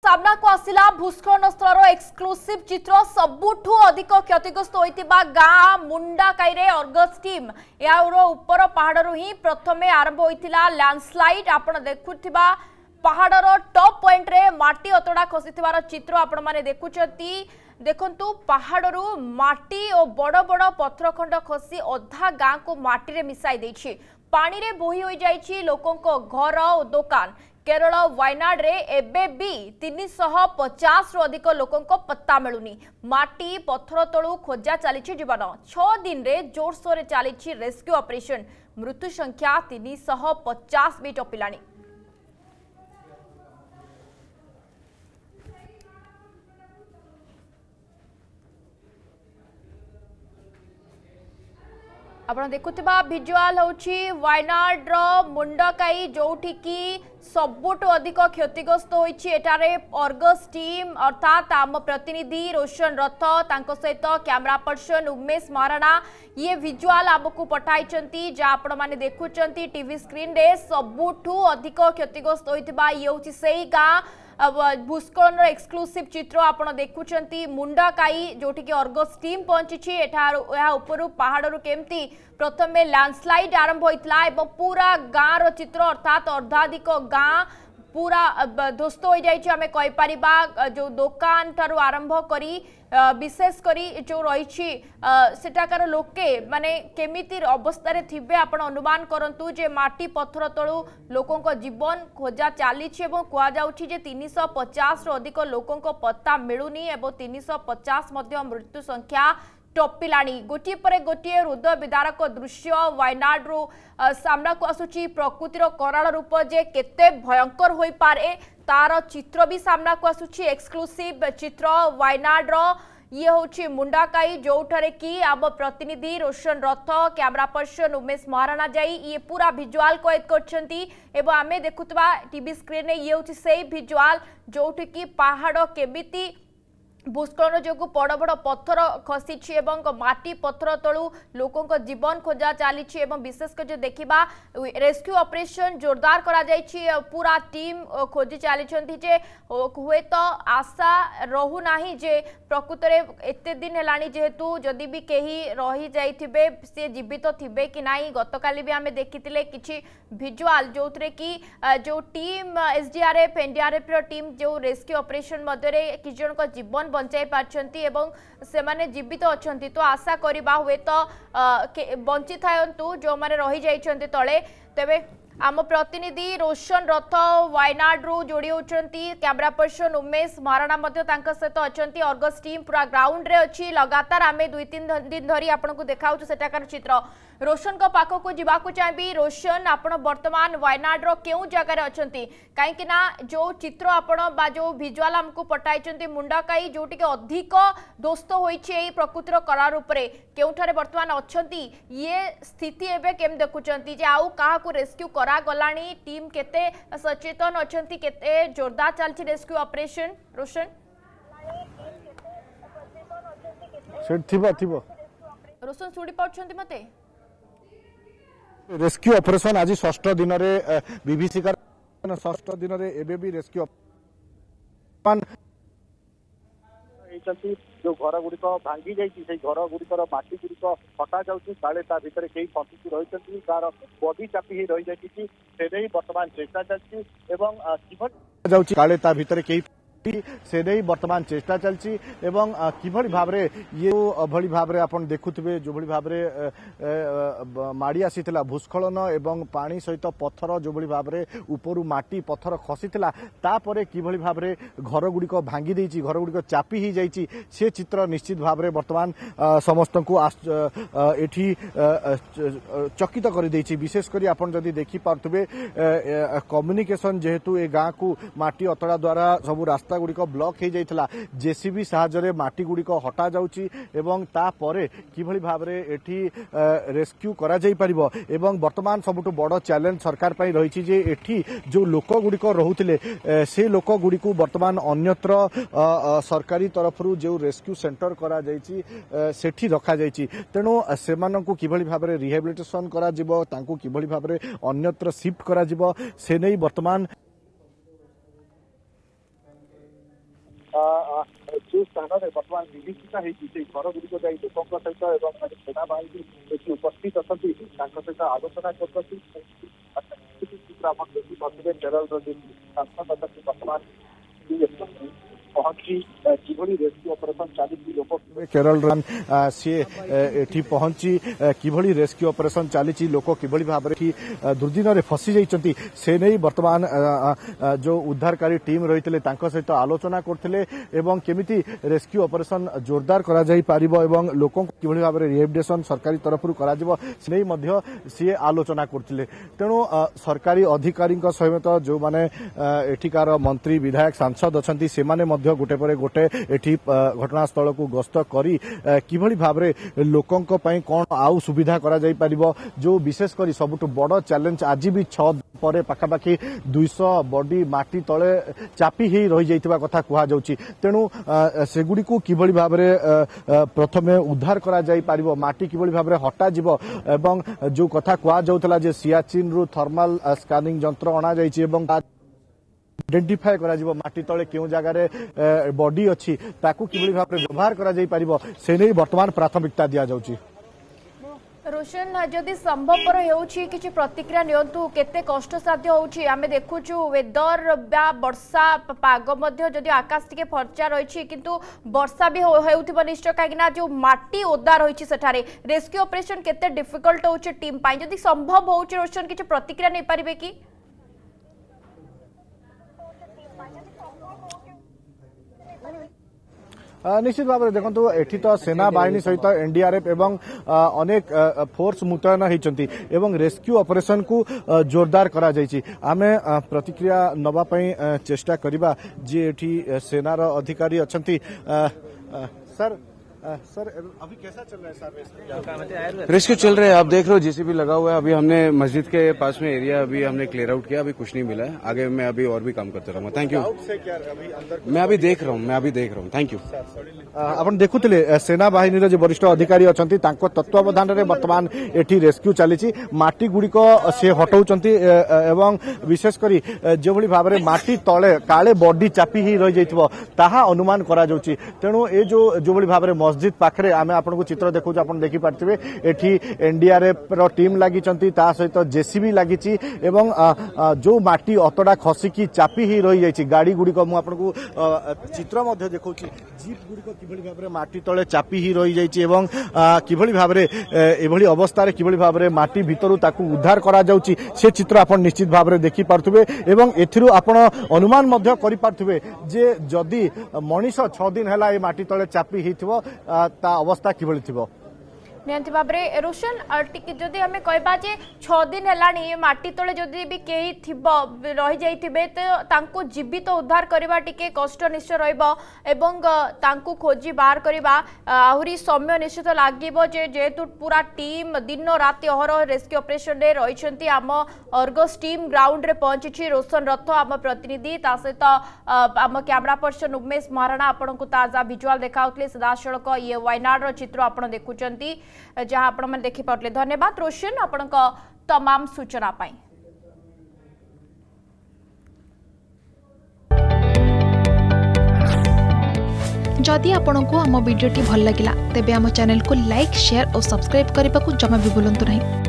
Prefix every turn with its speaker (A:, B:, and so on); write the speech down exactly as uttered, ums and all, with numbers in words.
A: सामना को आसिला भूस्खलन स्थल एक्सक्लूसिव चित्र सबुठू अधिक क्षतिग्रस्त होइतिबा गाँ मुंडाकाई रे अर्गस टीम यार ऊपर पहाड़ ही प्रथम आरंभ होइतिला लैंडस्लाइड आपण देखुथिबा पहाड़र टॉप पॉइंट रे माटी अतड़ा खसीथिबार चित्र आपण माने देखुचंती देखंतु पहाड़रू माटी और बड़ बड़ पत्थर खंड खसी अधा गाँ को माटी रे मिसाई देछि पानी रे बोही होई जाइछि लोकंको घर और दुकान केरल वायनाड रे एबे भी तीन सौ पचास रु अधिक लोकंको पत्ता मिलुनी माटी पत्थर तळु खोजा चली जीवन छह दिन रे जोरसोर चली रेस्क्यू ऑपरेशन मृत्यु संख्या तीन सौ पचास भी टपिलानी। आपण देखुथिबा विजुअल होछि वायनाड रो मुंडकाई जोठी की सबुठु अधिक क्षतिग्रस्त होइछि एटारे अर्गस टीम अर्थात आम प्रतिनिधि रोशन रथ तांको सहित कैमरा पर्सन उमेश महाराणा ये विजुअल आमको पठाइचंती जा आपण माने देखुचंती टीवी स्क्रीन रे सबुठु अधिक क्षतिग्रस्त होइतिबा ये होछि सेही गाँ भूस्खलन एक्सक्लूसिव चित्र आपण देखुचंती मुंडाकाई जोठी की अर्गस टीम पहुंची एठा ऊपर पहाड़रू केमती प्रथमे लैंडस्लाइड आरंभ होइतला एवं पूरा गाँ रो चित्र अर्थात अर्धाधिक गाँ पूरा ध्वस्त हो जाइए आम कहीपर जो दुकान ठारू आरंभ करी विशेष करी जो रही सेठाकार लोके माने केमिति अवस्था थिबे आपण अनुमान करंतु जे माटी पत्थर तळु लोकों जीवन खोजा चली कह जाउछि तीन सौ पचास रु अधिक लोकों पत्ता मिलुनी एवं तीन सौ पचास मृत्यु संख्या टपिलानी गोटे पर गोटे हृदय विदारक दृश्य वायनाड रू सामना को आसुची प्रकृतिर कराल रूप जे केते भयंकर होई पारे तार चित्र भी सामना को आसुची एक्सक्लूसिव चित्र वायनाड रो ये होची मुंडाकाई जोठारे की आम प्रतिनिधि रोशन रथ कैमरा पर्सन उमेश महाराणा जाई ये पूरा विजुअल कैद करछंती एवं आमे देखुतबा टीवी स्क्रीन ने ये होची सेही विजुअल जोठी की पहाड़ केमिति भूस्खलन जो बड़ बड़ पत्थर खसी एवं माटी पत्थर तलू लोकों जीवन खोजा चली विशेषकर जो देखा रेस्क्यू ऑपरेशन जोरदार करा जाइए पूरा टीम खोजी चली हुए तो आशा रहू नाही जे प्रकृत एते दिन है जेहेतु जदि भी कहीं रही जाइथिबे से जीवित थिबे कि नाही गतकाली भी आमे देखिथिले किछि विजुअल जो थे कि जो टीम एसडीआरएफ एनडीआरएफ टीम जो रेस्क्यू ऑपरेशन मध्य कि जन को जीवन बचाई पार्छंती एवं से माने जीवित अछंती तो आशा करिबा हुए तो बंची थायंतु जो माने रही जाइछंती तळे तबे आम प्रतिनिधि रोशन रथ वायनाड रू जोड़ी होचंती कैमरा पर्सन उमेश महाराणा मध्य तांका सहित अछंती अर्गस टीम पूरा ग्राउंड रे अछि लगातार आमे दुई तीन दिन धरी आपन को देखाउछु सेटाकार चित्र रोशन को पाखो को जीवा को चाहबी रोशन आपण वर्तमान वायनाड रो केउ जगह रे अछंती काहे कि ना जो चित्र आपण बा जो विजुअल हमको पठाइचंती मुंडाकाई जोटी के अधिक दोस्त होइछि एई प्रकृतिर करार उपरे केउठारे वर्तमान अछंती ये स्थिति एबे केम देखुचंती जे आउ काहा को रेस्क्यू करा गलानी टीम केते सचेतन अछंती केते जोरदार चलछि रेस्क्यू ऑपरेशन रोशन
B: सेट थिबो थिबो
A: रोशन सुडी पछंती मते
B: रेस्क्यू ऑपरेशन आज षष्ठ दिन रे बीबीसी षष्ठ दिन रे एबे भी रेस्क्यू
C: जो घर गुड़िक भांगी जाइए घर गुड़िकर माटी गुड़िक हटा जाऊँगी काले ता भितर कई फसिकी रही तार बॉडी चापी रही जाइए से बर्तमान चेष्टा चलती
B: काले ता भितर कई से नहीं वर्तमान चेष्टा चलती एवं किभली भाव रे ये भली भाव रे आपण देखुथिबे जो भली भाव रे माड़ी आसीथिला भूस्खलन एवं पानी सहित पत्थर जो भली भाव रे ऊपरू माटी पत्थर खसीथिला तापरे किभली भाव रे घर गुड़िक भांगी देछि घर गुड़िक चापी ही जाइछि से चित्र निश्चित भाव रे वर्तमान समस्त को एठी चकित कर देछि विशेष करी आपण जदि देखि पारथुबे कम्युनिकेशन जेहेतु ए गाँ को माटी अतड़ा द्वारा सब रास्ता गुड़िक ब्लॉक हो जाइथिला जेसीबी साहाय्य माटी गुड़िक हटा जाउछि एवं तापरे किभली भाव रे एठी रेस्क्यू करा जाई परिबो एवं वर्तमान सबुठ बड़ चैलेंज सरकार पई रहिछि जे एठी जो लोक गुड़िक रहुथिले से लोक गुड़िक वर्तमान अन्यत्र सरकारी तरफरु जो रेस्क्यू सेंटर करा जाइछि सेठी रखा जाइछि तेणु सेमानंकु किभली भाव रे रिहेबिलिटेशन करा जिवो तांकु किभली भाव रे अन्यत्र शिफ्ट करा जिवो से नै वर्तमान
C: जो स्थान में बर्तमान विभीषिका होती घर गुड़िक जाए लोकों सहित सेना बाहिनी एटी उपस्थित अच्छा सहित आलोचना करते केरल सांसद बर्तमान पहुंची किभली रेस्क्यू ऑपरेशन चली लोक
B: केरल सी एठी पहुंची किभली रेस्क्यू ऑपरेशन चली लोक किभली भाव में दुर्दिन में फसी जाइछंती से नहीं वर्तमान जो उद्धारकारी टीम रही सहित आलोचना करथिले एवं केमिति रेस्क्यू ऑपरेशन जोरदार करा जाई पारिबो एवं लोकों किभली भाव में रिहेबिलिटेशन सरकारी तरफ करा जिवो से नहीं मध्य सी आलोचना करथिले तेणु सरकारी अधिकारी सहित जो माने एठिकार मंत्री विधायक सांसद अछंती से माने मध्य गोटे पर गोटे एठी घटनास्थल को गस्त करी किभली भाव में लोकों कौन आउ सुविधा करा जाई परिबो जो विशेषकर सबुठ बड़ चैलेंज आज भी छ पर पाखापाखि दुईश बॉडी माटी तले चापी ही रही जाइतिबा कथा कुहा जाउची तेणु सेगुडी को किभली भाव में प्रथमे उद्धार करा जाई परिबो माटी किभली भाव में हटा जिवो एवं जो कथा कुहा जाउतला जे सियाचिन रु थर्मल स्कैनिंग यंत्र अणा जाइछि एवं आइडेंटिफाई करा जिवो माटी तले केउ जगह रे बॉडी अछि ताकू किभली भाव में व्यवहार करा जाई परिबो से नै वर्तमान प्राथमिकता दिया जाउची।
A: रोशन जदि संभवपर होउछि किछि प्रतिक्रिया नियंतु केते कष्टसाध्य होउछि आमे देखुछु वेदर बा वर्षा पाग मध्य जदि आकाश टिके फर्चा रहिछि किंतु वर्षा भी हेउथिबो निश्चय कागिना जो माटी ओदा रहिछि सेठारे रेस्क्यू ऑपरेशन केते डिफिकल्ट होउछि टीम पाई जदि संभव होउछि रोशन किछि प्रतिक्रिया नै पारिबे कि
B: निश्चित भाव में देखो एठी तो सेना बाहिनी सहित एनडीआरएफ एवं अनेक फोर्स मुतयन होती एवं रेस्क्यू ऑपरेशन को जोरदार करा जायछि आमे प्रतिक्रिया नबा पई चेष्टा करिबा जे एठी सेनार अधिकारी अछंती सर सर अभी कैसा चल रहा है सर
D: रेस्क्यू चल रहे हैं आप देख रहे हो जेसीबी लगा हुआ है अभी हमने मस्जिद के पास में एरिया अभी हमने क्लियर आउट किया अभी कुछ नहीं मिला है आगे मैं अभी और भी काम करते रहूंगा थैंक यू मैं अभी देख रहा हूँ मैं अभी देख रहा हूँ थैंक यू
B: आपण देखुथिले सेना बाहिनी जो वरिष्ठ अधिकारी अछंती तांको तत्वावधान रे वर्तमान एठी रेस्क्यू चलीछि माटी गुड़िक से हटाउछंती एवं विशेष करी जो भली भाव में माटी तले काले बॉडी चापी ही रही जाइथिबो ताहा अनुमान करा जाउछि तेणु ए जो जो भली भाव में मस्जिद पाखरे आमे आपनको चित्र देखौछु आपण देखि पारथिबे एठी एनडीआरएफ रो टीम लागि चंती ता सहित जेसीबी लागिछि एवं जो माटी अतडा खसिकी चापी ही रही जाइछि गाड़ी गुड़िक मु आपनको चित्र मध्ये देखौछि जीप गुड़िक किभली भाव में माटी तले चापी ही रही जाइछि एवं किभली भाव में एभली अवस्था रे किभली भाव में माटी भितरु ताकू उद्धार करा जाउछि से चित्र आपण निश्चित भाव में देखि पारथिबे एवं एथिरु आपण अनुमान मध्ये करि पारथिबे जे जदी मनीष छ दिन हैला ए माटी तले चापी हिथिबो ता अवस्था किभली थिबो
A: नियंती भाव में रोशन जदि आम कहबा जे छ दिन है माटी तले जदि भी कहीं थिबो रही जाइथिबे तो तांको जीवित उद्धार करबा टिके कष्ट निश्चय रहइबो एवं तांको खोजी बाहर करबा आहुरी समय निश्चित लागिबो जे जेतु पूरा टीम दिन राति अहरह रेस्क्यू ऑपरेशन रे रहिसंती आम अर्गस टीम ग्राउंड रे पहुंची रोशन रथ आम प्रतिनिधि ता सहित आम कैमरा पर्सन उमेश महाराणा आपनको ताजा विजुअल देखाउतले सदासळक ये वायनाड रो चित्र आपण देखुचंती जहां आपण मन देखि पड़ले धन्यवाद रोशन आपण तमाम सूचना पाई।
E: जदि आपंक आम भिडी भल लगा तेब आम चैनल को लाइक शेयर और सब्सक्राइब करने को जमा भी भूलु नहीं।